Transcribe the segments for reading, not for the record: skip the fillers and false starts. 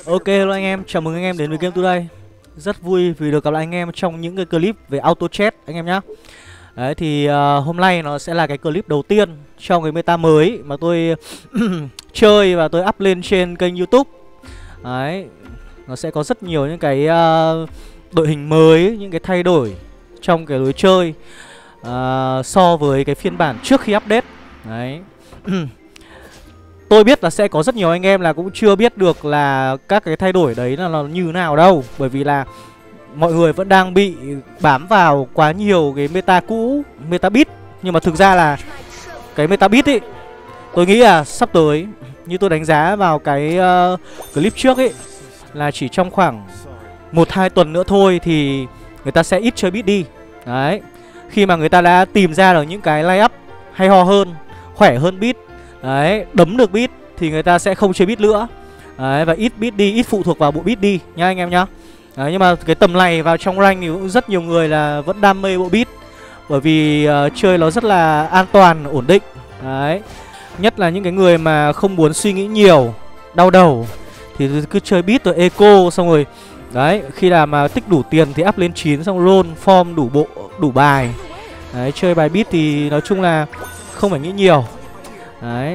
Ok hello anh em, chào mừng anh em đến với Game Today. Rất vui vì được gặp lại anh em trong những cái clip về auto chess anh em nhé. Đấy thì hôm nay nó sẽ là cái clip đầu tiên trong cái meta mới mà tôi chơi và tôi up lên trên kênh YouTube. Đấy, nó sẽ có rất nhiều những cái đội hình mới, những cái thay đổi trong cái lối chơi so với cái phiên bản trước khi update. Đấy. Tôi biết là sẽ có rất nhiều anh em là cũng chưa biết được là các cái thay đổi đấy là nó như nào đâu. Bởi vì là mọi người vẫn đang bị bám vào quá nhiều cái meta cũ, meta beat. Nhưng mà thực ra là cái meta beat ấy, tôi nghĩ là sắp tới, như tôi đánh giá vào cái clip trước ấy, là chỉ trong khoảng 1-2 tuần nữa thôi thì người ta sẽ ít chơi beat đi. Đấy, khi mà người ta đã tìm ra được những cái line-up hay ho hơn, khỏe hơn beat, đấy, đấm được beat thì người ta sẽ không chơi beat nữa. Đấy, và ít beat đi, ít phụ thuộc vào bộ beat đi nhá anh em nhá. Đấy, nhưng mà cái tầm này vào trong rank thì cũng rất nhiều người là vẫn đam mê bộ beat. Bởi vì chơi nó rất là an toàn, ổn định. Đấy, nhất là những cái người mà không muốn suy nghĩ nhiều, đau đầu thì cứ chơi beat rồi eco xong rồi. Đấy, khi nào mà tích đủ tiền thì up lên 9 xong roll form đủ bộ, đủ bài. Đấy, chơi bài beat thì nói chung là không phải nghĩ nhiều. Đấy.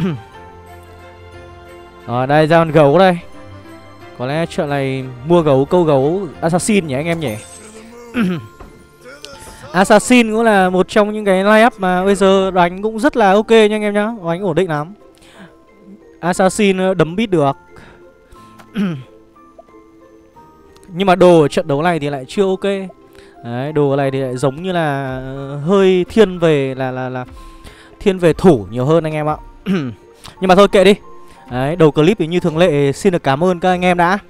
Rồi đây ra con gấu đây. Có lẽ chuyện này mua gấu, câu gấu Assassin nhỉ anh em nhỉ. Assassin cũng là một trong những cái line up mà bây giờ đánh cũng rất là ok nha anh em nhá. Đánh ổn định lắm. Assassin đấm beat được. Nhưng mà đồ ở trận đấu này thì lại chưa ok. Đấy, đồ này thì lại giống như là hơi thiên về là thiên về thủ nhiều hơn anh em ạ. Nhưng mà thôi kệ đi. Đấy, đầu clip thì như thường lệ xin được cảm ơn các anh em đã.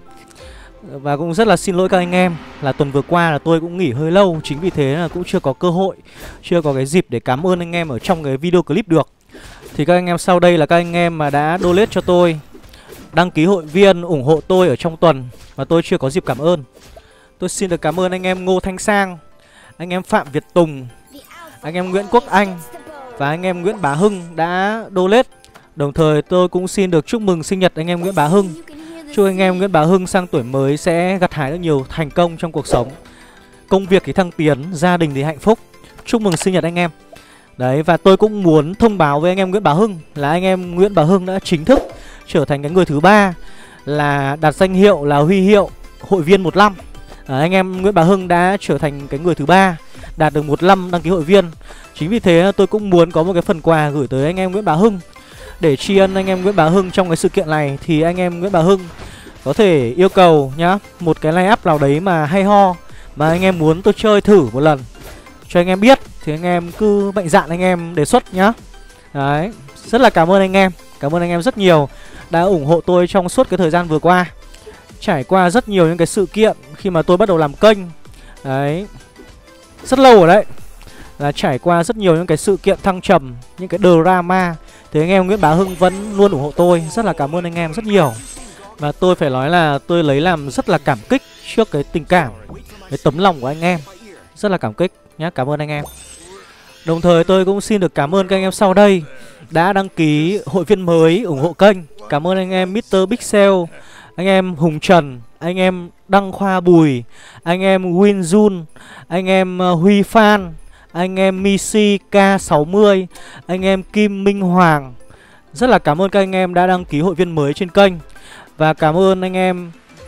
Và cũng rất là xin lỗi các anh em là tuần vừa qua là tôi cũng nghỉ hơi lâu. Chính vì thế là cũng chưa có cơ hội, chưa có cái dịp để cảm ơn anh em ở trong cái video clip được. Thì các anh em sau đây là các anh em mà đã donate cho tôi, đăng ký hội viên, ủng hộ tôi ở trong tuần mà tôi chưa có dịp cảm ơn. Tôi xin được cảm ơn anh em Ngô Thanh Sang, anh em Phạm Việt Tùng, anh em Nguyễn Quốc Anh và anh em Nguyễn Bá Hưng đã donate. Đồng thời tôi cũng xin được chúc mừng sinh nhật anh em Nguyễn Bá Hưng. Chúc anh em Nguyễn Bá Hưng sang tuổi mới sẽ gặt hái được nhiều thành công trong cuộc sống. Công việc thì thăng tiến, gia đình thì hạnh phúc. Chúc mừng sinh nhật anh em. Đấy, và tôi cũng muốn thông báo với anh em Nguyễn Bá Hưng là anh em Nguyễn Bá Hưng đã chính thức trở thành cái người thứ 3 là đạt danh hiệu là huy hiệu hội viên 1 năm. Anh em Nguyễn Bá Hưng đã trở thành cái người thứ 3 đạt được 1 năm đăng ký hội viên. Chính vì thế tôi cũng muốn có một cái phần quà gửi tới anh em Nguyễn Bá Hưng. Để tri ân anh em Nguyễn Bá Hưng trong cái sự kiện này thì anh em Nguyễn Bá Hưng có thể yêu cầu nhá, một cái line up nào đấy mà hay ho mà anh em muốn tôi chơi thử một lần cho anh em biết thì anh em cứ mạnh dạn anh em đề xuất nhá. Đấy, rất là cảm ơn anh em. Cảm ơn anh em rất nhiều đã ủng hộ tôi trong suốt cái thời gian vừa qua. Trải qua rất nhiều những cái sự kiện khi mà tôi bắt đầu làm kênh. Đấy, rất lâu rồi đấy. Là trải qua rất nhiều những cái sự kiện thăng trầm, những cái drama. Thì anh em Nguyễn Bá Hưng vẫn luôn ủng hộ tôi. Rất là cảm ơn anh em rất nhiều. Và tôi phải nói là tôi lấy làm rất là cảm kích trước cái tình cảm, cái tấm lòng của anh em. Rất là cảm kích nhé, cảm ơn anh em. Đồng thời tôi cũng xin được cảm ơn các anh em sau đây đã đăng ký hội viên mới ủng hộ kênh. Cảm ơn anh em Mr. Pixel, anh em Hùng Trần, anh em Đăng Khoa Bùi, anh em Winjun, anh em Huy Phan, anh em Missy K60, anh em Kim Minh Hoàng. Rất là cảm ơn các anh em đã đăng ký hội viên mới trên kênh. Và cảm ơn anh em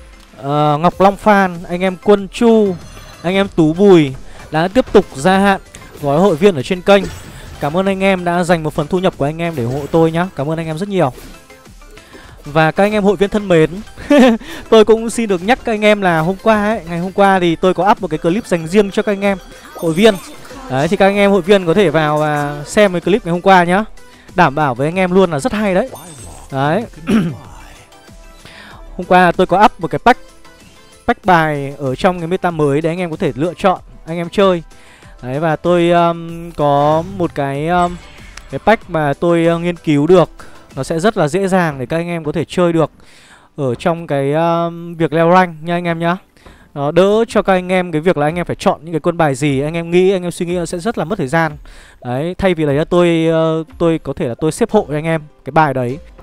Ngọc Long Phan, anh em Quân Chu, anh em Tú Bùi đã tiếp tục gia hạn gói hội viên ở trên kênh. Cảm ơn anh em đã dành một phần thu nhập của anh em để ủng hộ tôi nhá. Cảm ơn anh em rất nhiều. Và các anh em hội viên thân mến, tôi cũng xin được nhắc các anh em là hôm qua ấy, ngày hôm qua thì tôi có up một cái clip dành riêng cho các anh em hội viên. Đấy, thì các anh em hội viên có thể vào và xem cái clip ngày hôm qua nhá. Đảm bảo với anh em luôn là rất hay đấy. Đấy. Hôm qua tôi có up một cái pack bài ở trong cái meta mới để anh em có thể lựa chọn anh em chơi. Đấy, và tôi có một cái pack mà tôi nghiên cứu được. Nó sẽ rất là dễ dàng để các anh em có thể chơi được ở trong cái việc leo rank nha anh em nhá. Nó đỡ cho các anh em cái việc là anh em phải chọn những cái quân bài gì. Anh em nghĩ, anh em suy nghĩ nó sẽ rất là mất thời gian. Đấy, thay vì đấy tôi có thể là tôi xếp hộ cho anh em cái bài đấy.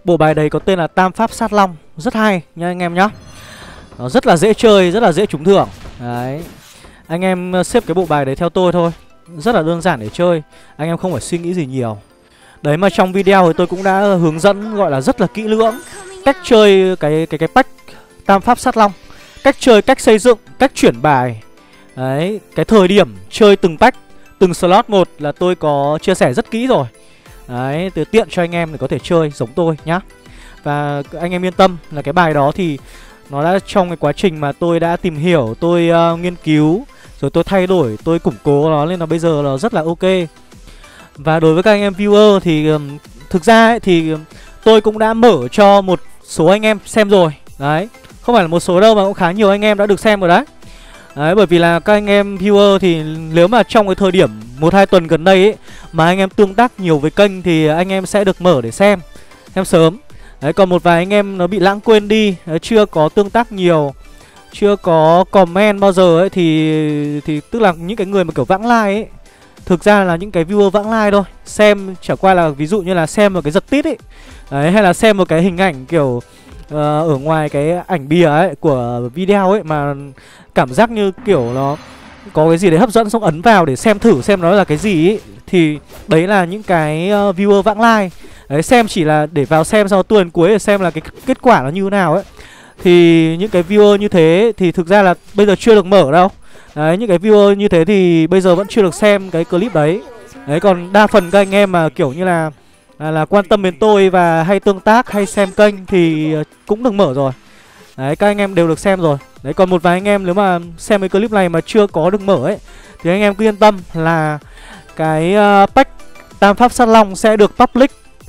Bộ bài đấy có tên là Tam Pháp Sát Long, rất hay nha anh em nhá. Nó rất là dễ chơi, rất là dễ trúng thưởng. Đấy, anh em xếp cái bộ bài đấy theo tôi thôi, rất là đơn giản để chơi, anh em không phải suy nghĩ gì nhiều. Đấy mà trong video thì tôi cũng đã hướng dẫn gọi là rất là kỹ lưỡng cách chơi cái pack Tam Pháp Sát Long, cách chơi, cách xây dựng, cách chuyển bài. Đấy, cái thời điểm chơi từng pack, từng slot một là tôi có chia sẻ rất kỹ rồi. Đấy, từ tiện cho anh em để có thể chơi giống tôi nhá. Và anh em yên tâm là cái bài đó thì nó đã trong cái quá trình mà tôi đã tìm hiểu, tôi nghiên cứu, rồi tôi thay đổi, tôi củng cố nó lên là bây giờ nó rất là ok. Và đối với các anh em viewer thì thực ra ấy, thì tôi cũng đã mở cho một số anh em xem rồi. Đấy, không phải là một số đâu mà cũng khá nhiều anh em đã được xem rồi đấy. Đấy, bởi vì là các anh em viewer thì nếu mà trong cái thời điểm 1-2 tuần gần đây ấy mà anh em tương tác nhiều với kênh thì anh em sẽ được mở để xem sớm. Đấy, còn một vài anh em nó bị lãng quên đi, chưa có tương tác nhiều, chưa có comment bao giờ ấy thì tức là những cái người mà kiểu vãng like ấy, thực ra là những cái viewer vãng like thôi, xem chả qua là ví dụ như là xem một cái giật tít ấy. Đấy, hay là xem một cái hình ảnh kiểu ở ngoài cái ảnh bìa ấy của video ấy mà cảm giác như kiểu nó có cái gì đấy hấp dẫn, xong ấn vào để xem thử xem nó là cái gì ấy. Thì đấy là những cái viewer vãng like. Đấy, xem chỉ là để vào xem sau tuần cuối để xem là cái kết quả nó như thế nào ấy. Thì những cái viewer như thế thì thực ra là bây giờ chưa được mở đâu. Đấy, những cái viewer như thế thì bây giờ vẫn chưa được xem cái clip đấy. Đấy, còn đa phần các anh em mà kiểu như là quan tâm đến tôi và hay tương tác, hay xem kênh thì cũng được mở rồi. Đấy, các anh em đều được xem rồi. Đấy, còn một vài anh em nếu mà xem cái clip này mà chưa có được mở ấy thì anh em cứ yên tâm là cái pack Tam Pháp Sát Long sẽ được public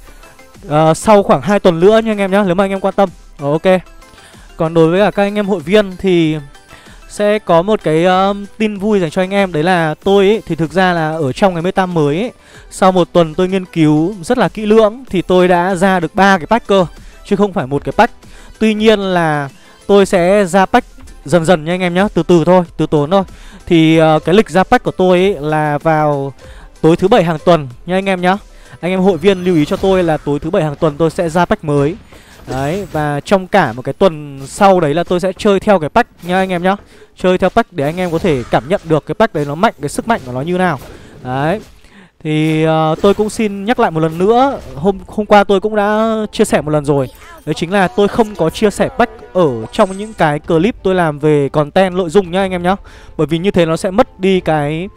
sau khoảng 2 tuần nữa nha anh em nhá, nếu mà anh em quan tâm. Ok. Còn đối với cả các anh em hội viên thì sẽ có một cái tin vui dành cho anh em. Đấy là tôi ấy, thì thực ra là ở trong cái meta mới ấy, sau một tuần tôi nghiên cứu rất là kỹ lưỡng thì tôi đã ra được 3 cái pack cơ, chứ không phải một cái pack. Tuy nhiên là tôi sẽ ra pack dần dần nha anh em nhá, từ từ thôi, từ tốn thôi. Thì cái lịch ra pack của tôi ấy là vào tối thứ 7 hàng tuần nha anh em nhá. Anh em hội viên lưu ý cho tôi là tối thứ 7 hàng tuần tôi sẽ ra pack mới. Đấy, và trong cả một cái tuần sau đấy là tôi sẽ chơi theo cái pack nha anh em nhá. Chơi theo pack để anh em có thể cảm nhận được cái pack đấy nó mạnh, cái sức mạnh của nó như nào. Đấy. Thì tôi cũng xin nhắc lại một lần nữa, hôm qua tôi cũng đã chia sẻ một lần rồi. Đấy chính là tôi không có chia sẻ pack ở trong những cái clip tôi làm về content nội dung nhá anh em nhá. Bởi vì như thế nó sẽ mất đi cái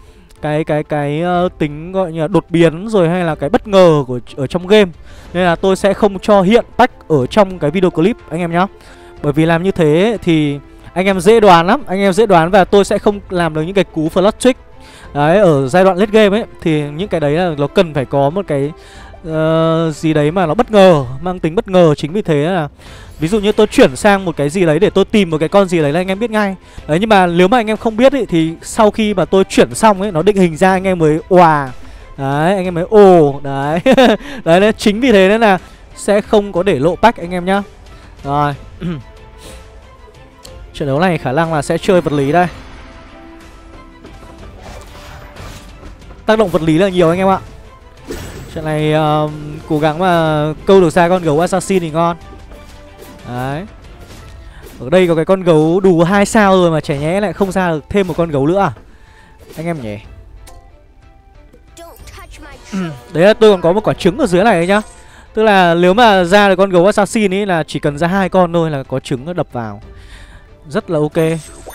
tính gọi như là đột biến rồi hay là cái bất ngờ của ở trong game. Nên là tôi sẽ không cho hiện pack ở trong cái video clip anh em nhá. Bởi vì làm như thế thì anh em dễ đoán lắm, anh em dễ đoán và tôi sẽ không làm được những cái cú flash trick. Đấy, ở giai đoạn late game ấy thì những cái đấy là nó cần phải có một cái gì đấy mà nó bất ngờ, mang tính bất ngờ. Chính vì thế là ví dụ như tôi chuyển sang một cái gì đấy để tôi tìm một cái con gì đấy là anh em biết ngay. Đấy, nhưng mà nếu mà anh em không biết ấy thì sau khi mà tôi chuyển xong ấy, nó định hình ra anh em mới òa. Đấy, anh em mới ồ. Đấy. Đấy, chính vì thế nên là sẽ không có để lộ pack anh em nhá. Rồi. Trận đấu này khả năng là sẽ chơi vật lý đây. Tác động vật lý là nhiều anh em ạ. Trận này cố gắng mà câu được ra con gấu assassin thì ngon. Đấy. Ở đây có cái con gấu đủ 2 sao rồi mà chả nhẽ lại không ra được thêm một con gấu nữa à anh em nhỉ. Đấy là tôi còn có một quả trứng ở dưới này nhá. Tức là nếu mà ra được con gấu assassin ấy là chỉ cần ra 2 con thôi là có trứng nó đập vào. Rất là ok.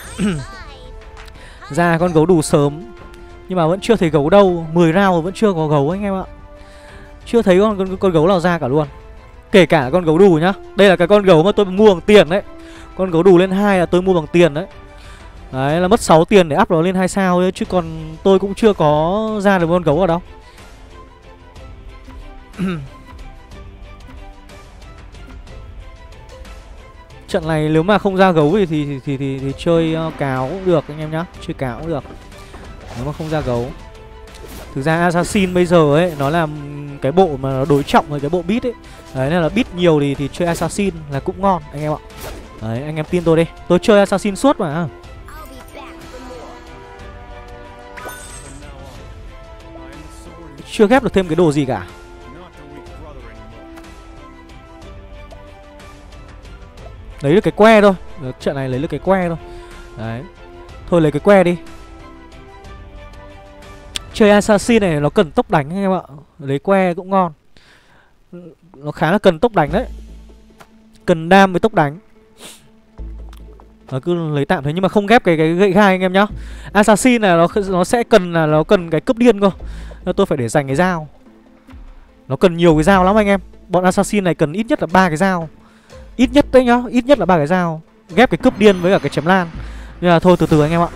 Ra con gấu đủ sớm. Nhưng mà vẫn chưa thấy gấu đâu. 10 round rồi vẫn chưa có gấu anh em ạ. Chưa thấy con gấu nào ra cả luôn. Kể cả con gấu đù nhá. Đây là cái con gấu mà tôi mua bằng tiền đấy. Con gấu đù lên 2 là tôi mua bằng tiền đấy. Đấy là mất 6 tiền để up nó lên 2 sao ấy. Chứ còn tôi cũng chưa có ra được con gấu ở đâu. Trận này nếu mà không ra gấu thì chơi cáo cũng được anh em nhá. Chơi cáo cũng được nếu mà không ra gấu. Thực ra assassin bây giờ ấy nó là cái bộ mà nó đối trọng với cái bộ beat ấy. Đấy nên là beat nhiều thì chơi assassin là cũng ngon anh em ạ. Đấy, anh em tin tôi đi. Tôi chơi assassin suốt mà. Chưa ghép được thêm cái đồ gì cả. Lấy được cái que thôi. Trận này lấy được cái que thôi. Đấy. Thôi lấy cái que đi. Chơi assassin này nó cần tốc đánh anh em ạ. Lấy que cũng ngon. Nó khá là cần tốc đánh đấy. Cần đam với tốc đánh. Cứ lấy tạm thế nhưng mà không ghép cái gậy gai anh em nhá. Assassin này nó sẽ cần là nó cần cái cướp điên cơ. Nên tôi phải để dành cái dao. Nó cần nhiều cái dao lắm anh em. Bọn assassin này cần ít nhất là 3 cái dao. Ít nhất đấy nhá, ít nhất là 3 cái dao. Ghép cái cướp điên với cả cái chém lan. Nhưng mà thôi từ từ anh em ạ.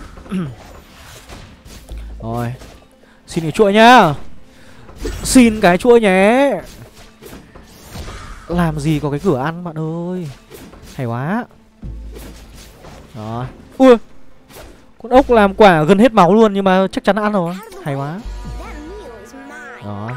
Rồi. Xin cái chuỗi nhá. Xin cái chuỗi nhé. Làm gì có cái cửa ăn bạn ơi. Hay quá. Rồi. Ui. Con ốc làm quả gần hết máu luôn nhưng mà chắc chắn đã ăn rồi. Hay quá. Đó.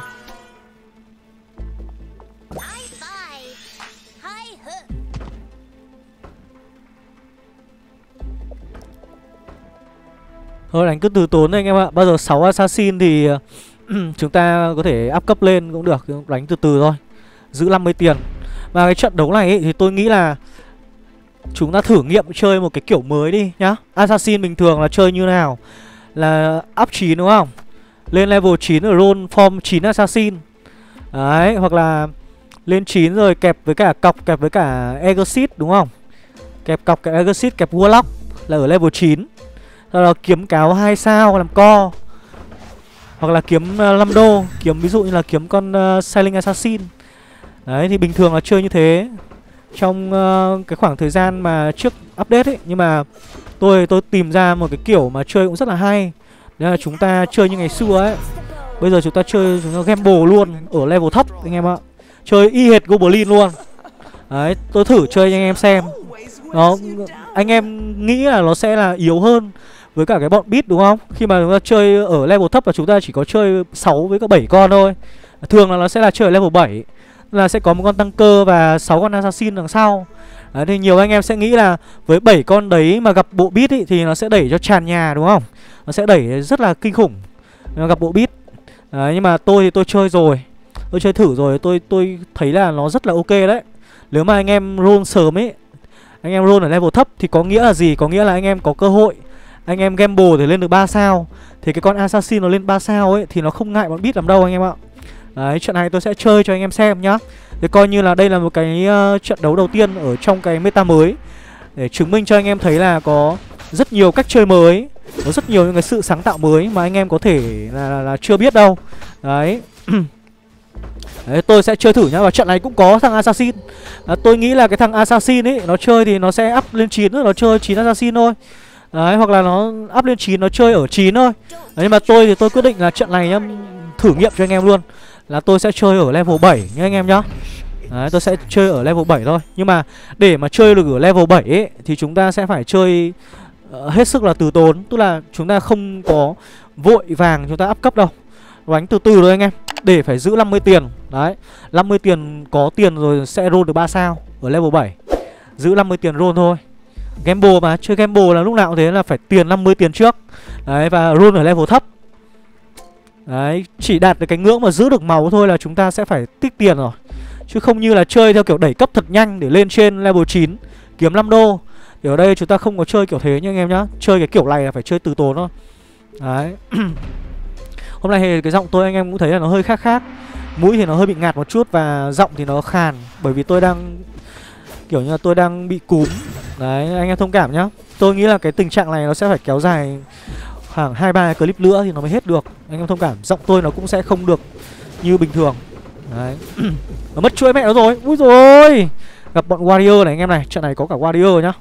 Thôi đánh cứ từ tốn đấy anh em ạ. Bao giờ 6 assassin thì chúng ta có thể up cấp lên cũng được. Đánh từ từ thôi. Giữ 50 tiền. Và cái trận đấu này ấy, thì tôi nghĩ là chúng ta thử nghiệm chơi một cái kiểu mới đi nhá. Assassin bình thường là chơi như nào? Là up 9 đúng không? Lên level 9 ở roll form 9 assassin. Đấy, hoặc là lên 9 rồi kẹp với cả cọc, kẹp với cả Exorcist đúng không? Kẹp cọc, kẹp Exorcist, kẹp Warlock là ở level 9. Sau đó kiếm cáo 2 sao làm co. Hoặc là kiếm 5 đô, kiếm ví dụ như là kiếm con Sailing Assassin. Đấy thì bình thường là chơi như thế trong cái khoảng thời gian mà trước update ấy. Nhưng mà tôi tìm ra một cái kiểu mà chơi cũng rất là hay. Đấy là chúng ta chơi như ngày xưa ấy. Bây giờ chúng ta gamble luôn ở level thấp anh em ạ. Chơi y hệt Goblin luôn. Đấy, tôi thử chơi cho anh em xem. Nó anh em nghĩ là nó sẽ là yếu hơn với cả cái bọn beat đúng không? Khi mà chúng ta chơi ở level thấp là chúng ta chỉ có chơi 6 với cả 7 con thôi. Thường là nó sẽ là chơi ở level 7. Là sẽ có một con tăng cơ và 6 con assassin đằng sau. Đấy, thì nhiều anh em sẽ nghĩ là với 7 con đấy mà gặp bộ beat ý, thì nó sẽ đẩy cho tràn nhà đúng không? Nó sẽ đẩy rất là kinh khủng nó gặp bộ beat. Đấy, nhưng mà tôi thì tôi chơi rồi. Tôi chơi thử rồi, tôi thấy là nó rất là ok đấy. Nếu mà anh em roll sớm ấy, anh em roll ở level thấp thì có nghĩa là gì? Có nghĩa là anh em có cơ hội. Anh em gamble thì lên được 3 sao. Thì cái con assassin nó lên 3 sao ấy thì nó không ngại bọn beat làm đâu anh em ạ. Đấy, trận này tôi sẽ chơi cho anh em xem nhá. Để coi như là đây là một cái trận đấu đầu tiên ở trong cái meta mới. Để chứng minh cho anh em thấy là có rất nhiều cách chơi mới. Có rất nhiều những cái sự sáng tạo mới mà anh em có thể là chưa biết đâu. Đấy. Đấy, tôi sẽ chơi thử nhá. Và trận này cũng có thằng Assassin. Tôi nghĩ là cái thằng Assassin ấy, nó chơi thì nó sẽ up lên 9, nó chơi 9 Assassin thôi. Đấy, hoặc là nó up lên 9, nó chơi ở 9 thôi. Đấy, nhưng mà tôi thì tôi quyết định là trận này nhá, thử nghiệm cho anh em luôn. Là tôi sẽ chơi ở level 7 nhá anh em nhá. Đấy, tôi sẽ chơi ở level 7 thôi. Nhưng mà để mà chơi được ở level 7 ấy, thì chúng ta sẽ phải chơi hết sức là từ tốn. Tức là chúng ta không có vội vàng chúng ta up cấp đâu. Đánh từ từ thôi anh em. Để phải giữ 50 tiền. Đấy, 50 tiền có tiền rồi sẽ roll được 3 sao ở level 7. Giữ 50 tiền roll thôi. Gamble mà, chơi gamble là lúc nào cũng thế, là phải tiền 50 tiền trước. Đấy, và roll ở level thấp. Đấy, chỉ đạt được cái ngưỡng mà giữ được máu thôi là chúng ta sẽ phải tích tiền rồi. Chứ không như là chơi theo kiểu đẩy cấp thật nhanh để lên trên level 9 kiếm 5 đô. Thì ở đây chúng ta không có chơi kiểu thế nha anh em nhá. Chơi cái kiểu này là phải chơi từ tốn thôi. Đấy. Hôm nay thì cái giọng tôi anh em cũng thấy là nó hơi khác. Mũi thì nó hơi bị ngạt một chút và giọng thì nó khàn. Bởi vì tôi đang kiểu như là tôi đang bị cúm. Đấy, anh em thông cảm nhá. Tôi nghĩ là cái tình trạng này nó sẽ phải kéo dài khoảng 2-3 clip nữa thì nó mới hết được. Anh em thông cảm, giọng tôi nó cũng sẽ không được như bình thường. Đấy. Nó mất chuỗi mẹ nó rồi. Úi rồi. Gặp bọn warrior này anh em này. Trận này có cả warrior nhá.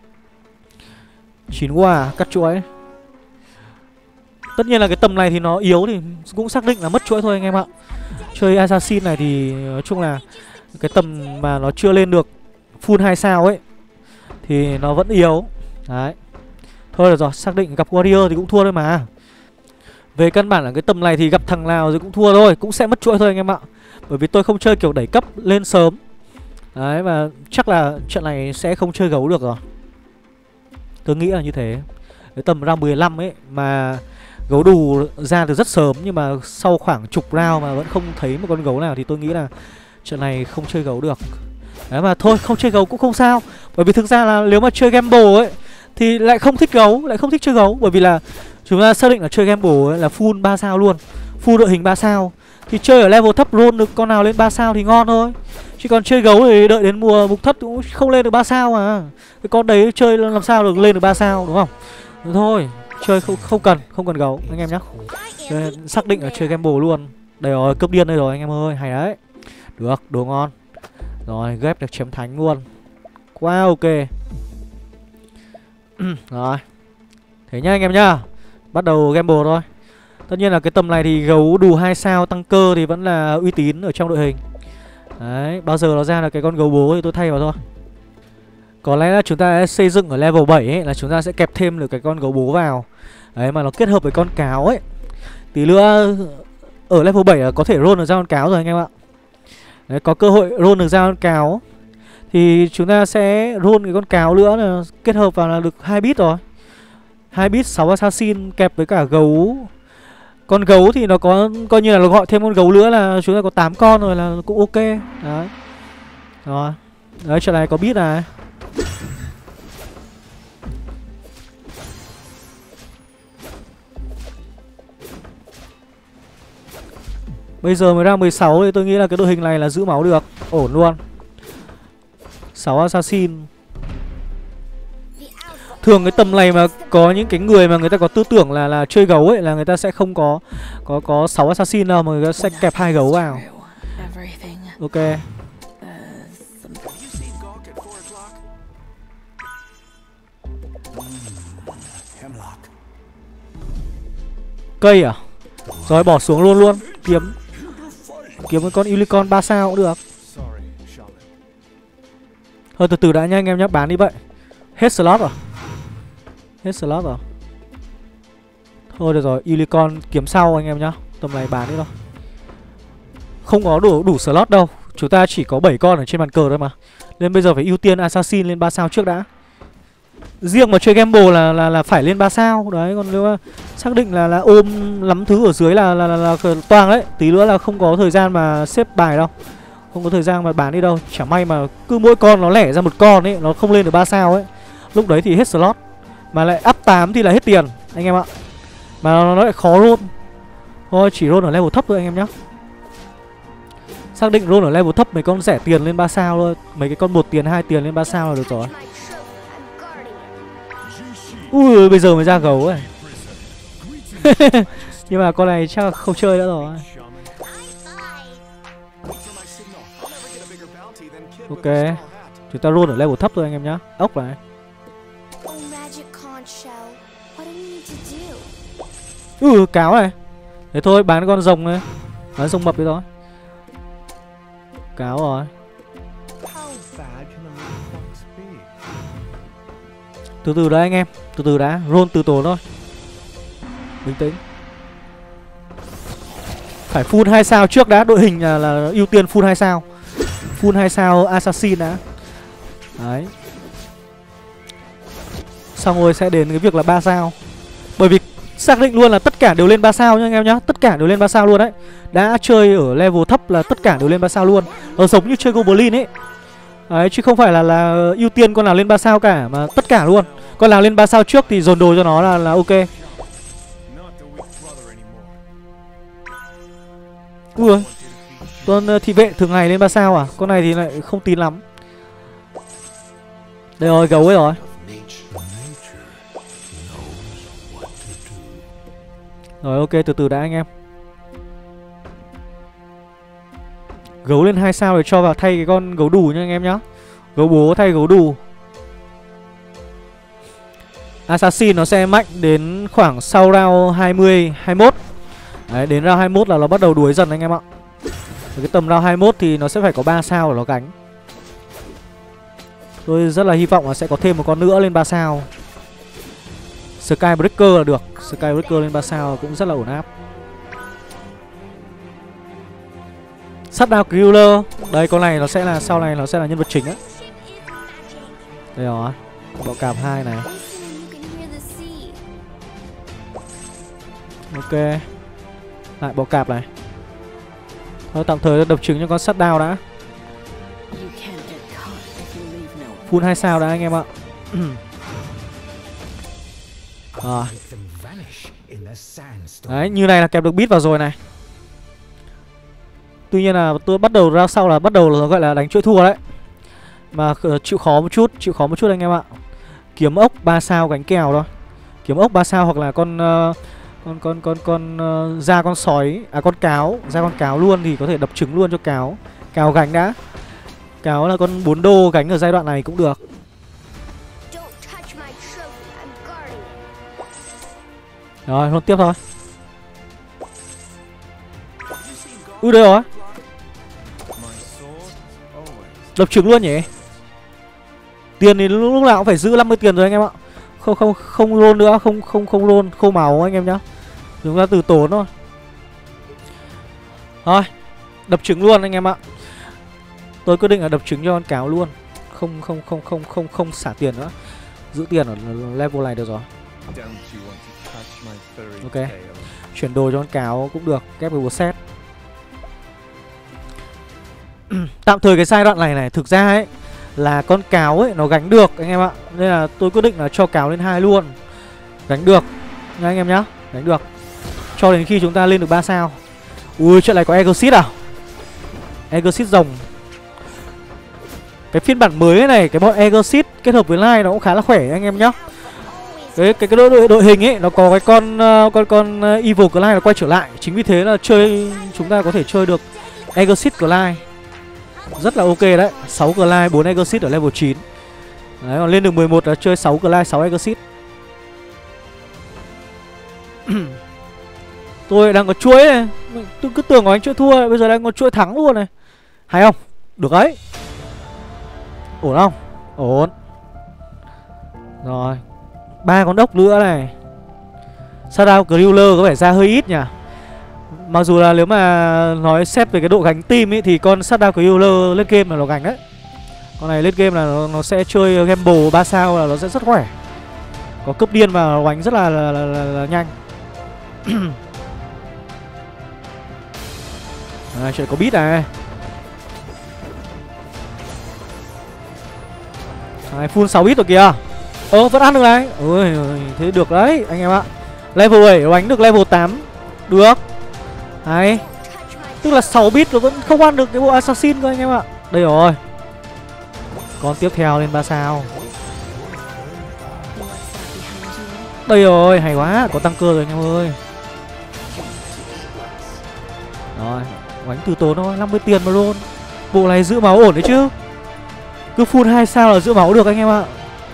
9 quả cắt chuỗi. Tất nhiên là cái tầm này thì nó yếu thì cũng xác định là mất chuỗi thôi anh em ạ. Chơi assassin này thì nói chung là cái tầm mà nó chưa lên được full 2 sao ấy thì nó vẫn yếu. Đấy. Thôi được rồi, xác định gặp warrior thì cũng thua thôi mà. Về căn bản là cái tầm này thì gặp thằng nào thì cũng thua thôi, cũng sẽ mất chuỗi thôi anh em ạ. Bởi vì tôi không chơi kiểu đẩy cấp lên sớm. Đấy, và chắc là trận này sẽ không chơi gấu được rồi. Tôi nghĩ là như thế. Cái tầm round 15 ấy mà gấu đù ra từ rất sớm, nhưng mà sau khoảng chục round mà vẫn không thấy một con gấu nào thì tôi nghĩ là trận này không chơi gấu được. Đấy mà thôi, không chơi gấu cũng không sao. Bởi vì thực ra là nếu mà chơi gamble ấy thì lại không thích gấu, lại không thích chơi gấu. Bởi vì là chúng ta xác định là chơi gamble ấy là full 3 sao luôn, full đội hình 3 sao. Thì chơi ở level thấp roll được con nào lên 3 sao thì ngon thôi. Chứ còn chơi gấu thì đợi đến mùa mục thất cũng không lên được 3 sao mà. Cái con đấy chơi làm sao được lên được 3 sao đúng không? Thôi, chơi không cần gấu anh em nhá. Xác định là chơi gamble luôn. Đây rồi, cướp điên đây rồi anh em ơi, hay đấy. Được, đồ ngon. Rồi, ghép được chém thánh luôn. Quá ok. Rồi. Thế nhá anh em nhá. Bắt đầu gamble thôi. Tất nhiên là cái tầm này thì gấu đủ 2 sao tăng cơ thì vẫn là uy tín ở trong đội hình. Đấy, bao giờ nó ra là cái con gấu bố thì tôi thay vào thôi. Có lẽ là chúng ta sẽ xây dựng ở level 7 ấy, là chúng ta sẽ kẹp thêm được cái con gấu bố vào. Đấy, mà nó kết hợp với con cáo ấy. Tí nữa ở level 7 là có thể roll được ra con cáo rồi anh em ạ. Đấy, có cơ hội roll được ra con cáo thì chúng ta sẽ roll cái con cáo nữa là kết hợp vào là được 2 bit rồi. 2 bit 6 assassin kẹp với cả gấu. Con gấu thì nó có coi như là nó gọi thêm con gấu nữa là chúng ta có 8 con rồi là cũng ok. Đấy. Rồi. Đấy, trận này có bit này. Bây giờ mới ra 16 thì tôi nghĩ là cái đội hình này là giữ máu được. Ổn luôn. 6 assassin. Thường cái tầm này mà có những cái người mà người ta có tư tưởng là chơi gấu ấy là người ta sẽ không có 6 assassin đâu mà người ta sẽ kẹp 2 gấu vào. Ok. Cây à? Rồi bỏ xuống luôn luôn. Kiếm cái con unicorn 3 sao cũng được. Thôi từ từ đã nha anh em nhé, bán đi vậy. Hết slot rồi. Hết slot rồi. Thôi được rồi, unicorn kiếm sau anh em nhá. Tầm này bán đi thôi. Không có đủ slot đâu. Chúng ta chỉ có 7 con ở trên bàn cờ thôi mà. Nên bây giờ phải ưu tiên assassin lên 3 sao trước đã. Riêng mà chơi gamble là phải lên 3 sao. Đấy, còn nếu mà xác định là ôm lắm thứ ở dưới là toang đấy. Tí nữa là không có thời gian mà xếp bài đâu. Không có thời gian mà bán đi đâu. Chả may mà cứ mỗi con nó lẻ ra một con ấy, nó không lên được 3 sao ấy. Lúc đấy thì hết slot. Mà lại up 8 thì là hết tiền anh em ạ. Mà nó lại khó roll. Thôi chỉ roll ở level thấp thôi anh em nhá. Xác định roll ở level thấp mấy con rẻ tiền lên 3 sao thôi. Mấy cái con 1 tiền 2 tiền lên 3 sao là được rồi. Ui bây giờ mới ra gấu ấy. Nhưng mà con này chắc là không chơi nữa rồi. Ok. Chúng ta roll ở level thấp thôi anh em nhá. Ốc này. Cáo này. Thế thôi bán con rồng này. Bán rồng mập đi thôi. Cáo rồi. Từ từ đã anh em. Từ từ đã. Roll từ tốn thôi. Bình tĩnh. Phải full 2 sao trước đã. Đội hình là ưu tiên full 2 sao. Full 2 sao assassin đã. Đấy. Xong rồi sẽ đến cái việc là 3 sao. Bởi vì xác định luôn là tất cả đều lên 3 sao nha anh em nhá. Tất cả đều lên 3 sao luôn đấy. Đã chơi ở level thấp là tất cả đều lên 3 sao luôn. Nó giống như chơi Goblin ấy. Đấy, chứ không phải là ưu tiên con nào lên 3 sao cả, mà tất cả luôn. Con nào lên 3 sao trước thì dồn đồ cho nó là ok. Ui, con thị vệ thường ngày lên 3 sao à? Con này thì lại không tin lắm. Đây rồi, gấu ấy rồi. Rồi ok, từ từ đã anh em. Gấu lên 2 sao để cho vào thay cái con gấu đù nha anh em nhá. Gấu bố thay gấu đù. Assassin nó sẽ mạnh đến khoảng sau round 20, 21. Đấy, đến round 21 là nó bắt đầu đuối dần anh em ạ. Cái tầm round 21 thì nó sẽ phải có 3 sao để nó gánh. Tôi rất là hy vọng là sẽ có thêm một con nữa lên 3 sao. Skybreaker là được. Skybreaker lên 3 sao cũng rất là ổn áp. Shutdown Killer. Đây con này nó sẽ là sau này nó sẽ là nhân vật chính á. Đây rồi. Bọ cạp 2 này. Ok. Lại bọ cạp này. Thôi tạm thời đập trứng cho con shutdown đã. Full 2 sao đã anh em ạ. Đấy, như này là kẹp được beat vào rồi này. Tuy nhiên là tôi bắt đầu round sau là bắt đầu là gọi là đánh chuỗi thua đấy. Mà chịu khó một chút anh em ạ. Kiếm ốc 3 sao gánh kèo thôi. Kiếm ốc 3 sao hoặc là ra con sói, con cáo, ra con cáo luôn thì có thể đập trứng luôn cho cáo. Cáo gánh đã. Cáo là con 4 đô gánh ở giai đoạn này cũng được. Rồi, luôn tiếp thôi. Đây rồi. Đập trứng luôn nhỉ. Tiền thì lúc nào cũng phải giữ 50 tiền rồi anh em ạ. Không roll nữa, không roll khô máu anh em nhá. Chúng ta từ tốn thôi. Rồi, đập trứng luôn anh em ạ. Tôi quyết định là đập trứng cho con cáo luôn. Không xả tiền nữa. Giữ tiền ở level này được rồi. Ok. Chuyển đồ cho con cáo cũng được, kép với một set. Tạm thời cái giai đoạn này thực ra ấy là con cáo ấy nó gánh được anh em ạ. Nên là tôi quyết định là cho cáo lên 2 luôn. Gánh được nha anh em nhá, gánh được. Cho đến khi chúng ta lên được 3 sao. Ui, chuyện này có Exit à? Exit rồng. Cái phiên bản mới này, cái bọn Exit kết hợp với Light nó cũng khá là khỏe anh em nhá. Cái đội hình ấy nó có cái con Evil Clyde nó quay trở lại. Chính vì thế là chúng ta có thể chơi được Exit Clyde. Rất là ok đấy. 6 Clyde, 4 Exit ở level 9. Đấy, còn lên được 11 là chơi 6 Clyde, 6 Exit. Tôi đang có chuỗi này. Tôi cứ tưởng có anh chuỗi thua, bây giờ đang có chuỗi thắng luôn này. Hay không? Được đấy. Ổn không? Ổn. Rồi, 3 con ốc nữa này. Shadow Cruiser có vẻ ra hơi ít nhỉ. Mặc dù là nếu mà nói xét về cái độ gánh team ấy thì con Shadow Cruiser lên game là nó gánh đấy. Con này lên game là nó sẽ chơi gamble 3 sao là nó sẽ rất khỏe. Có cướp điên và nó gánh rất là nhanh. Chuyện có beat này. Full 6 bit rồi kìa. Vẫn ăn được này. Ôi, thế được đấy anh em ạ. Level 7 đánh được level 8. Được. Hay. Tức là 6 bit nó vẫn không ăn được cái bộ Assassin cơ anh em ạ. Đây rồi. Con tiếp theo lên 3 sao. Đây rồi, hay quá. Có tăng cơ rồi anh em ơi. Rồi, đánh từ tốn thôi, 50 tiền mà luôn. Bộ này giữ máu ổn đấy chứ. Cứ full 2 sao là giữ máu được anh em ạ.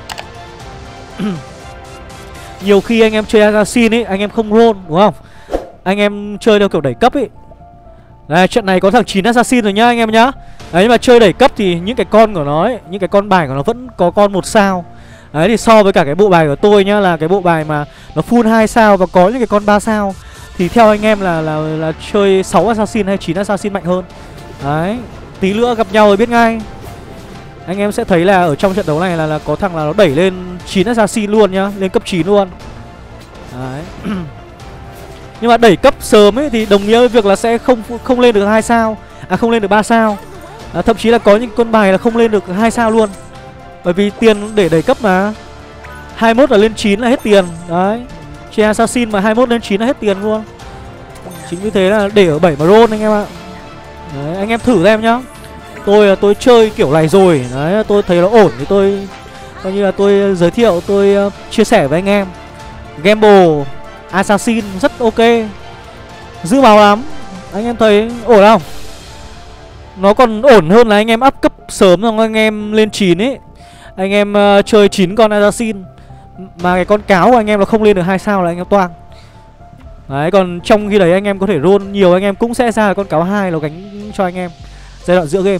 Nhiều khi anh em chơi Assassin ấy, anh em không roll đúng không? Anh em chơi theo kiểu đẩy cấp ấy. Đây, trận này có thằng 9 Assassin rồi nhá anh em nhá. Đấy, nhưng mà chơi đẩy cấp thì những cái con của nó ấy, những cái con bài của nó vẫn có con 1 sao. Đấy, thì so với cả cái bộ bài của tôi nhá, là cái bộ bài mà nó full 2 sao và có những cái con 3 sao, thì theo anh em là chơi 6 Assassin hay 9 Assassin mạnh hơn. Đấy, tí nữa gặp nhau rồi biết ngay. Anh em sẽ thấy là ở trong trận đấu này là có thằng là nó đẩy lên 9 Assassin luôn nhá, lên cấp 9 luôn. Đấy. Nhưng mà đẩy cấp sớm ấy thì đồng nghĩa với việc là sẽ không lên được 2 sao, không lên được 3 sao. Thậm chí là có những con bài là không lên được 2 sao luôn. Bởi vì tiền để đẩy cấp mà. 21 là lên 9 là hết tiền. Đấy. Chơi Assassin mà 21 lên 9 là hết tiền luôn. Chính vì thế là để ở 7 mà roll anh em ạ. Đấy, anh em thử xem nhá. Tôi chơi kiểu này rồi. Đấy, tôi thấy nó ổn thì tôi coi như là tôi giới thiệu, tôi chia sẻ với anh em. Gamble Assassin rất ok. Giữ máu lắm. Anh em thấy ổn không? Nó còn ổn hơn là anh em up cấp sớm rồi anh em lên 9 ấy. Anh em chơi 9 con Assassin mà cái con cáo của anh em nó không lên được 2 sao là anh em toang. Đấy, còn trong khi đấy anh em có thể roll nhiều, anh em cũng sẽ ra con cáo 2 nó gánh cho anh em giai đoạn giữa game.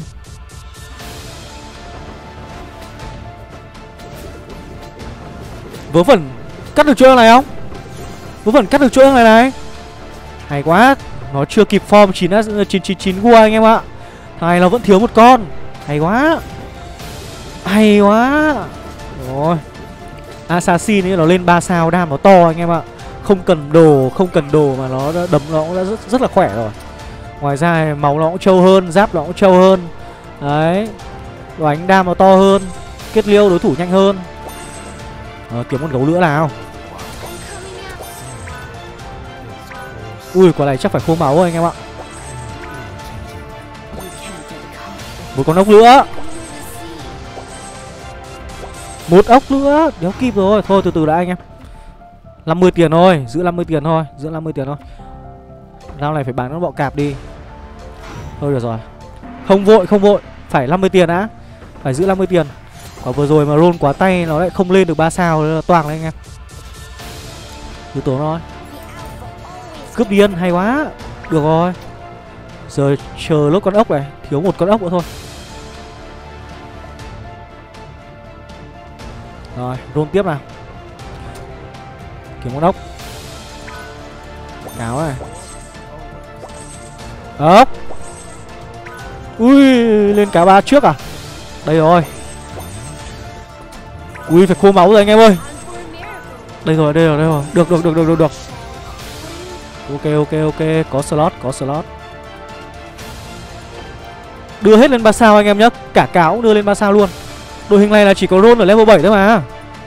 Vớ vẩn cắt được chuỗi này không? Vớ vẩn cắt được chuỗi này này. Hay quá. Nó chưa kịp form 999 Gua anh em ạ. Thằng này nó vẫn thiếu một con. Hay quá. Hay quá. Rồi. Assassin ấy nó lên 3 sao, đam nó to anh em ạ. Không cần đồ mà nó đấm nó cũng đã rất là khỏe rồi. Ngoài ra máu nó cũng trâu hơn, giáp nó cũng trâu hơn. Đấy. Đánh đam nó to hơn. kết liêu đối thủ nhanh hơn. Kiếm con gấu nữa nào. Ui, quả này chắc phải khô máu rồi anh em ạ. Một con ốc nữa. Một ốc nữa. Đéo kịp rồi. Thôi từ từ đã anh em. 50 tiền thôi. Giữ 50 tiền thôi. Giữ 50 tiền thôi. Rao này phải bán con bọ cạp đi. Thôi được rồi. Không vội, không vội. Phải 50 tiền đã. Phải giữ 50 tiền. Còn vừa rồi mà roll quá tay nó lại không lên được 3 sao. Nó toang đấy anh em. Từ từ thôi. Cướp điên hay quá. Được rồi. Giờ chờ lốt con ốc này. Thiếu một con ốc nữa thôi. Rồi, roll tiếp nào. Kiếm con ốc. Cáo này. Ốc. Ui, lên cá 3 trước à. Đây rồi. Ui, phải khô máu rồi anh em ơi. Đây rồi, đây rồi, đây rồi. Được. Ok. Có slot. Đưa hết lên 3 sao anh em nhé. Cả cáo cũng đưa lên 3 sao luôn. Đội hình này là chỉ có roll ở level 7 thôi mà.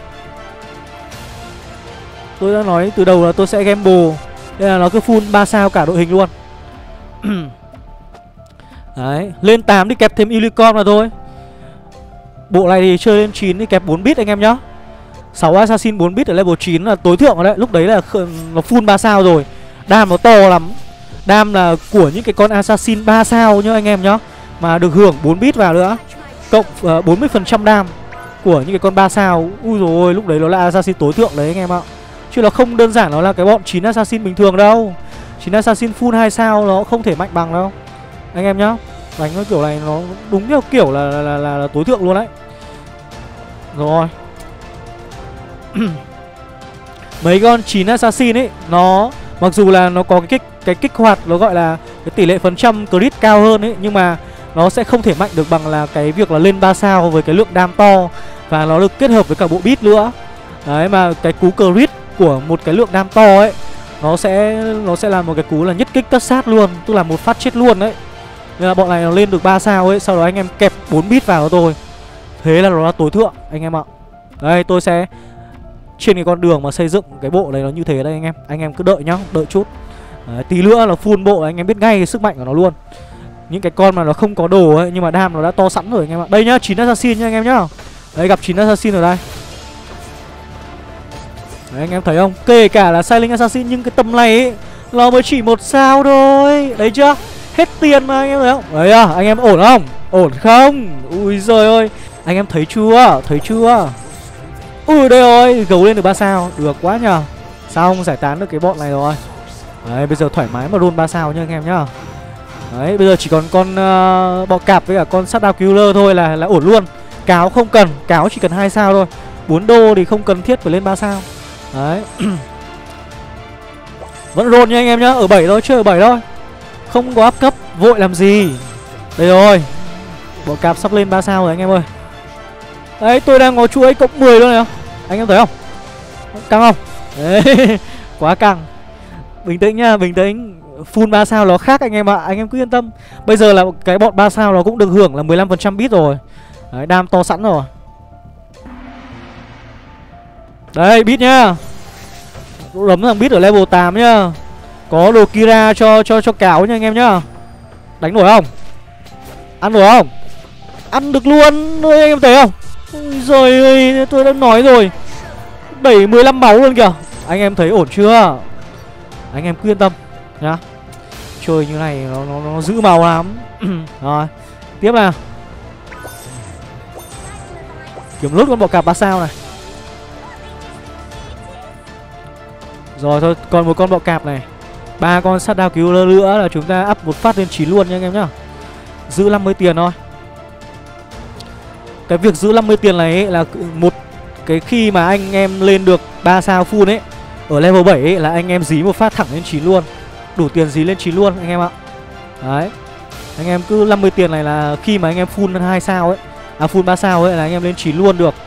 Tôi đã nói từ đầu là tôi sẽ gamble. Đây là nó cứ full 3 sao cả đội hình luôn. Đấy, lên 8 thì kẹp thêm Unicorn mà thôi. Bộ này thì chơi lên 9 thì kẹp 4 bit anh em nhá. 6 Assassin 4 bit ở level 9 là tối thượng rồi đấy. Lúc đấy là nó full 3 sao rồi. Đam nó to lắm. Đam là của những cái con Assassin 3 sao nhá anh em nhá. Mà được hưởng 4 bit vào nữa. Cộng 40% đam của những cái con 3 sao. Ui dồi ôi, lúc đấy nó là Assassin tối thượng đấy anh em ạ. Chứ nó không đơn giản nó là cái bọn 9 Assassin bình thường đâu. 9 Assassin full 2 sao nó không thể mạnh bằng đâu anh em nhá. Đánh cái kiểu này nó đúng theo kiểu là tối thượng luôn đấy. Rồi. Mấy con 9 Assassin ấy, nó mặc dù là nó có cái kích hoạt, nó gọi là cái tỷ lệ phần trăm crit cao hơn ấy, nhưng mà nó sẽ không thể mạnh được bằng là cái việc là lên 3 sao với cái lượng đam to. Và nó được kết hợp với cả bộ beat nữa. Đấy, mà cái cú crit của một cái lượng đam to ấy, nó sẽ là một cái cú là nhất kích tất sát luôn. Tức là một phát chết luôn đấy. Nên là bọn này nó lên được 3 sao ấy. Sau đó anh em kẹp 4 bit vào cho tôi. Thế là nó là tối thượng anh em ạ. Đây, tôi sẽ trên cái con đường mà xây dựng cái bộ này nó như thế đây anh em. Anh em cứ đợi nhá, đợi chút. Đấy, tí nữa là full bộ anh em biết ngay cái sức mạnh của nó luôn. Những cái con mà nó không có đồ ấy, nhưng mà đam nó đã to sẵn rồi anh em ạ. Đây nhá, 9 Assassin nhá anh em nhá. Đấy, gặp 9 Assassin ở đây. Đấy, anh em thấy không? Kể cả là Silent Assassin nhưng cái tầm này ấy, nó mới chỉ 1 sao thôi. Đấy chưa? Hết tiền mà anh em thấy không? Đấy à, anh em ổn không? Ổn không? Ui giời ơi. Anh em thấy chưa? Thấy chưa? Ui đây rồi, gấu lên được 3 sao. Được quá nhờ. Xong, giải tán được cái bọn này rồi. Đấy, bây giờ thoải mái mà roll 3 sao nha anh em nhá. Đấy, bây giờ chỉ còn con bọ cạp với cả con Shadow Killer thôi là ổn luôn. Cáo không cần, cáo chỉ cần 2 sao thôi. 4 đô thì không cần thiết phải lên 3 sao. Đấy. Vẫn roll nha anh em nhá, ở 7 thôi, chơi ở 7 thôi. Không có up cấp, vội làm gì. Đây rồi. Bọ cạp sắp lên 3 sao rồi anh em ơi. Đấy, tôi đang có chuỗi cộng 10 luôn này không? Anh em thấy không? Căng không? Đấy. Quá căng. Bình tĩnh nhá, bình tĩnh. Full 3 sao nó khác anh em ạ. Anh em cứ yên tâm. Bây giờ là cái bọn 3 sao nó cũng được hưởng là 15% bit rồi. Đấy, đam to sẵn rồi. Đây, bit nhá. Đấm thằng bit ở level 8 nhá. Có đồ Kira cho cáo nha anh em nhá. Đánh nổi không? Ăn nổi không? Ăn được luôn. Ôi, anh em thấy không? Ôi giời ơi, tôi đã nói rồi. 15 máu luôn kìa. Anh em thấy ổn chưa? Anh em cứ yên tâm nhá. Chơi như này nó giữ màu lắm. Rồi, tiếp nào. Kiếm lốt con bọ cạp 3 sao này. Rồi thôi, còn một con bọ cạp này. 3 con Shadow Killer nữa là chúng ta up một phát lên 9 luôn nha anh em nhá. Giữ 50 tiền thôi. Cái việc giữ 50 tiền này ấy là một cái khi mà anh em lên được 3 sao full ấy, ở level 7 ấy, là anh em dí một phát thẳng lên 9 luôn. Đủ tiền dí lên 9 luôn anh em ạ. Đấy. Anh em cứ 50 tiền này là khi mà anh em full 2 sao ấy, full 3 sao ấy là anh em lên 9 luôn được.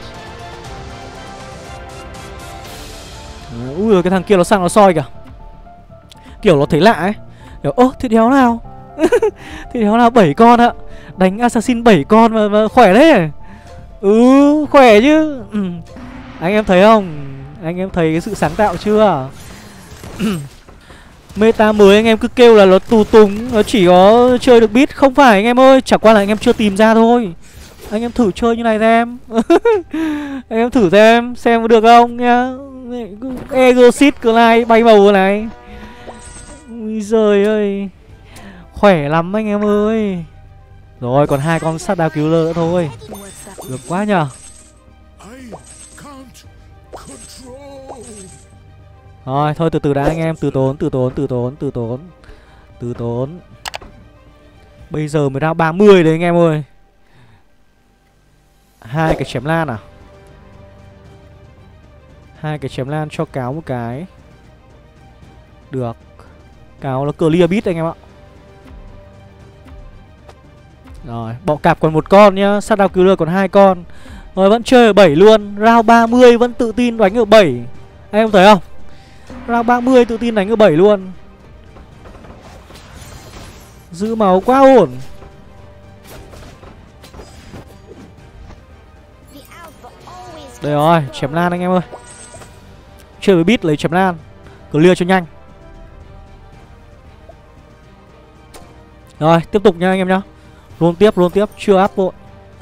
Ui, cái thằng kia nó sang nó soi kìa. Kiểu nó thấy lạ ấy. Kiểu ơ, thì đéo nào. Thì đéo nào 7 con ạ. Đánh Assassin 7 con mà khỏe đấy. Khỏe chứ. Anh em thấy không? Anh em thấy cái sự sáng tạo chưa? Meta mới anh em cứ kêu là nó tù túng, nó chỉ có chơi được beat. Không phải anh em ơi, chẳng qua là anh em chưa tìm ra thôi. Anh em thử chơi như này xem. Anh em thử xem có được không nhá. Exorcist Clyde bay bầu này. Ui giời ơi. Khỏe lắm anh em ơi. Rồi còn 2 con sát đao killer nữa thôi. Được quá nhờ. Rồi thôi từ từ đã anh em. Từ tốn. Bây giờ mới ra 30 đấy anh em ơi. 2 cái chém lan à? 2 cái chém lan cho cáo một cái. Được. Cáo nó clear beat anh em ạ. Rồi, bọ cạp còn 1 con nhá, sát đao killer còn 2 con. Rồi vẫn chơi ở 7 luôn, round 30 vẫn tự tin đánh ở 7. Anh em thấy không? Round 30 tự tin đánh ở 7 luôn. Giữ máu quá ổn. Đây rồi, chém lan anh em ơi. Chơi với beat lấy chém lan, clear cho nhanh. Rồi, tiếp tục nha anh em nhá. Luôn tiếp, chưa áp vội.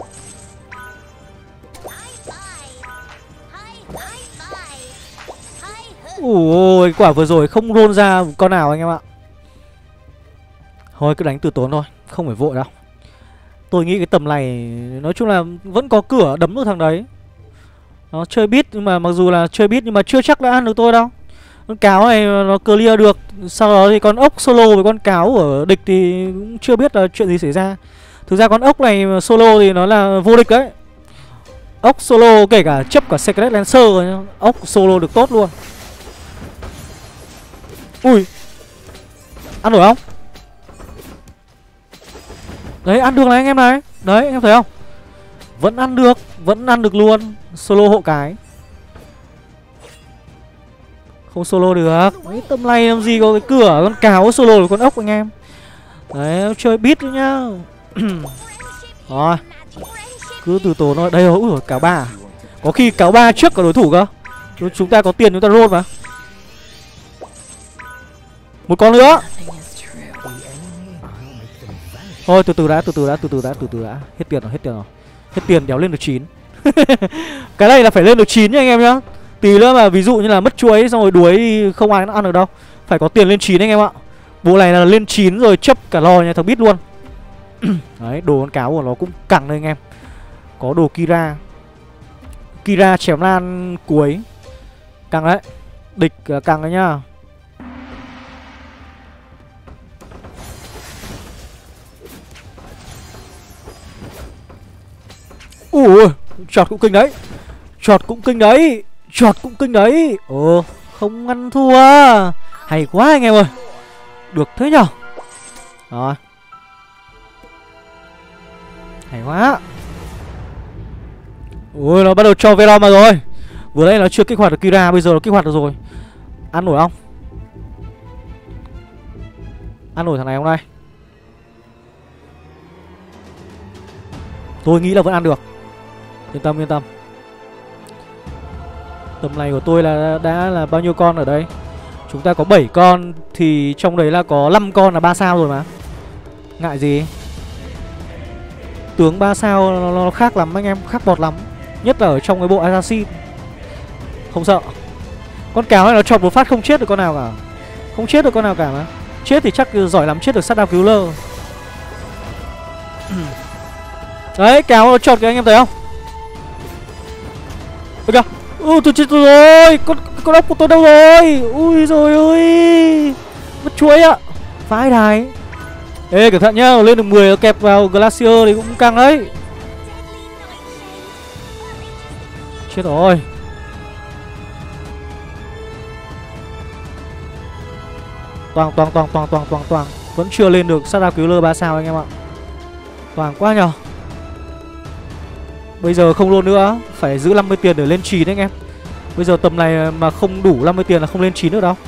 Ôi, quả vừa rồi không roll ra con nào anh em ạ. Thôi cứ đánh từ tốn thôi, không phải vội đâu. Tôi nghĩ cái tầm này nói chung là vẫn có cửa đấm được thằng đấy. Nó chơi beat nhưng mà mặc dù là chơi beat nhưng mà chưa chắc đã ăn được tôi đâu. Con cáo này nó clear được. Sau đó thì con ốc solo với con cáo ở địch thì cũng chưa biết là chuyện gì xảy ra. Thực ra con ốc này solo thì nó là vô địch đấy. Ốc solo kể cả chấp cả Secret Lancer, ốc solo được tốt luôn. Ui, ăn nổi không? Đấy, ăn được này anh em này. Đấy, anh em thấy không? Vẫn ăn được luôn. Solo hộ cái. Không solo được. Mấy tầm này làm gì có cái cửa con cáo solo với con ốc anh em. Đấy, chơi beat nữa nhá. Rồi, cứ từ tốn thôi. Đây rồi, ui, cáo 3. Có khi cáo 3 trước cả đối thủ cơ. Chúng ta có tiền chúng ta roll mà. 1 con nữa. Thôi từ từ đã. Hết tiền rồi. Hết tiền đéo lên được 9. Cái này là phải lên được 9 nha anh em nhá. Tí nữa mà ví dụ như là mất chuối xong rồi đuối không ai ăn được đâu. Phải có tiền lên 9 anh em ạ. Bộ này là lên 9 rồi chấp cả lò nha thằng biết luôn. Đấy, đồ con cáo của nó cũng cẳng đây anh em. Có đồ Kira. Kira chém lan cuối. Căng đấy. Địch căng đấy nhá. Ui, chọt cũng kinh đấy. Không ăn thua. Hay quá anh em ơi. Được thế nhở. Rồi. Hay quá. Ui, nó bắt đầu cho Venom mà rồi. Vừa nãy nó chưa kích hoạt được Kira, bây giờ nó kích hoạt được rồi. Ăn nổi không? Ăn nổi thằng này không đây? Tôi nghĩ là vẫn ăn được. Yên tâm. Tầm này của tôi là đã là bao nhiêu con ở đây? Chúng ta có 7 con. Thì trong đấy là có 5 con là 3 sao rồi mà. Ngại gì? Tướng 3 sao nó khác lắm anh em. Khác bọt lắm. Nhất là ở trong cái bộ Assassin. Không sợ. Con cáo này nó chọc một phát không chết được con nào cả. Không chết được con nào cả mà. Chết thì chắc giỏi lắm chết được sát đao killer. Đấy, cáo nó chọt kìa anh em thấy không? Ôi kìa. Tôi chết rồi. Con ốc của tôi đâu rồi? Ui rồi ơi. Mất chuối ạ. Vãi đài. Ê cẩn thận nhá, lên được 10 kẹp vào Glacier thì cũng căng đấy. Chết rồi. Toàn. Vẫn chưa lên được sát đao killer 3 sao anh em ạ. Toàn quá nhờ. Bây giờ không luôn nữa. Phải giữ 50 tiền để lên 9 anh em. Bây giờ tầm này mà không đủ 50 tiền là không lên 9 nữa đâu.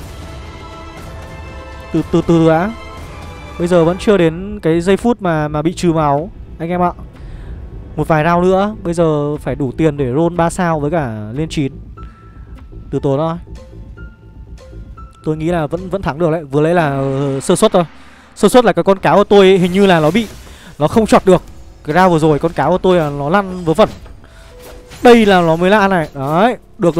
Từ đã. Bây giờ vẫn chưa đến cái giây phút mà bị trừ máu anh em ạ. một vài round nữa. Bây giờ phải đủ tiền để roll 3 sao với cả lên 9. Từ tốn thôi. Tôi nghĩ là vẫn thắng được đấy. Vừa lấy là sơ suất thôi. Sơ suất là cái con cáo của tôi ấy, hình như là nó không chọt được. Cái round vừa rồi con cáo của tôi là nó lăn vớ vẩn. Đây là nó mới lạ này. Đấy. Được.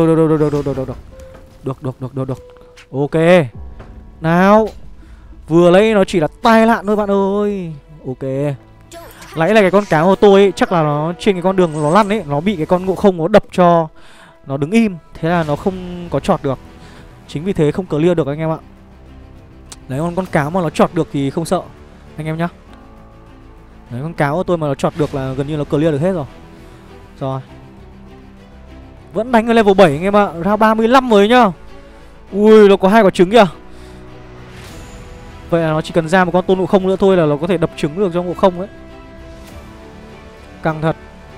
Ok. Nào. Vừa lấy nó chỉ là tai nạn thôi bạn ơi. Ok. Nãy là cái con cáo của tôi ấy, chắc là nó trên cái con đường nó lăn ấy, nó bị cái con ngộ không nó đập cho nó đứng im. Thế là nó không có chọt được. Chính vì thế không clear được anh em ạ. Đấy, con cáo mà nó chọt được thì không sợ anh em nhá. Đấy, con cáo của tôi mà nó chọt được là gần như nó clear được hết rồi. Rồi. Vẫn đánh ở level 7 anh em ạ. Ra 35 rồi nhá. Ui, nó có 2 quả trứng kìa. Vậy là nó chỉ cần ra một con tôn ngộ không nữa thôi là nó có thể đập trứng được cho ngộ không đấy. Căng thật.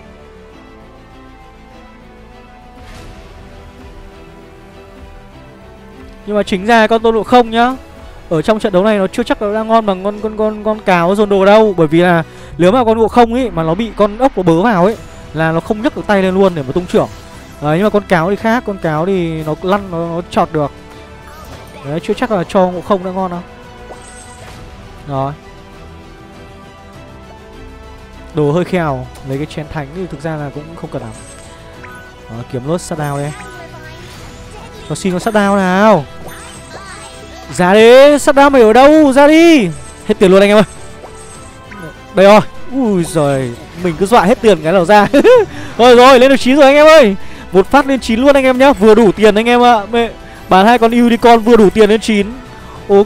Nhưng mà chính ra con tôn ngộ không nhá, ở trong trận đấu này nó chưa chắc nó đang ngon bằng con cáo dồn đồ đâu. Bởi vì là nếu mà con ngộ không ấy mà nó bị con ốc nó bớ vào ấy là nó không nhấc được tay lên luôn để mà tung trưởng. Đấy, nhưng mà con cáo thì khác. Con cáo thì nó lăn, nó chọt được. Đấy, chưa chắc là cho ngộ không đã ngon đâu. Rồi. Đồ hơi khèo. Lấy cái chén thánh thì thực ra là cũng không cần lắm. Kiếm lốt shutdown đây. Cho xin con shutdown nào. Ra đi. Shutdown mày ở đâu? Ra đi. Hết tiền luôn anh em ơi. Đây rồi. Ui giời. Mình cứ dọa hết tiền cái nào ra. Rồi lên được 9 rồi anh em ơi. Một phát lên 9 luôn anh em nhá. Vừa đủ tiền anh em ạ. Bán 2 con unicorn vừa đủ tiền lên 9. Ok.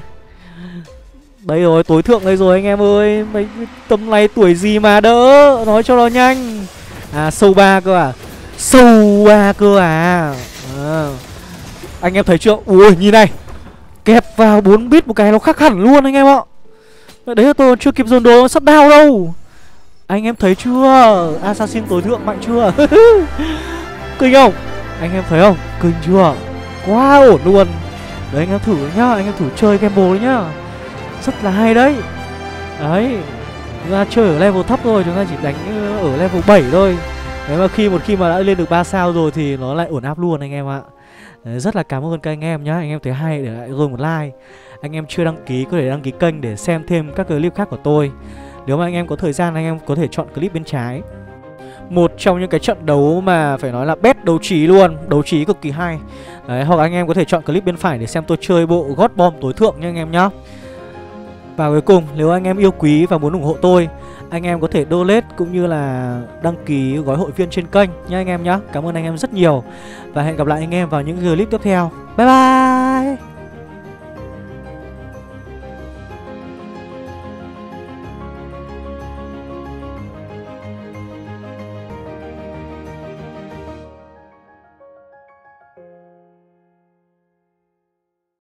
Đây rồi, tối thượng đây rồi anh em ơi. Mấy tầm này tuổi gì mà đỡ. Nói cho nó nhanh. À, sâu 3 cơ à. Sâu 3 cơ à. Anh em thấy chưa? Ui, nhìn này. Kẹp vào 4 bit một cái nó khác hẳn luôn anh em ạ. Đấy là tôi chưa kịp dồn đồ sắp đao đâu. Anh em thấy chưa? Assassin tối thượng mạnh chưa? Kinh không? Anh em thấy không? Kinh chưa? Quá ổn luôn. Đấy anh em thử nhá. Anh em thử chơi gamble đấy nhá. Rất là hay đấy. Đấy. Chúng ta chơi ở level thấp thôi. Chúng ta chỉ đánh ở level 7 thôi. Đấy mà một khi mà đã lên được 3 sao rồi thì nó lại ổn áp luôn anh em ạ. Đấy, rất là cảm ơn các anh em nhá. Anh em thấy hay để lại rồi một like. Anh em chưa đăng ký có thể đăng ký kênh để xem thêm các clip khác của tôi. Nếu mà anh em có thời gian anh em có thể chọn clip bên trái. Một trong những cái trận đấu mà phải nói là best đấu trí luôn. Đấu trí cực kỳ hay. Đấy, hoặc anh em có thể chọn clip bên phải để xem tôi chơi bộ God Bomb tối thượng nha anh em nhá. Và cuối cùng, nếu anh em yêu quý và muốn ủng hộ tôi, anh em có thể donate cũng như là đăng ký gói hội viên trên kênh nha anh em nhá. Cảm ơn anh em rất nhiều. Và hẹn gặp lại anh em vào những clip tiếp theo. Bye bye.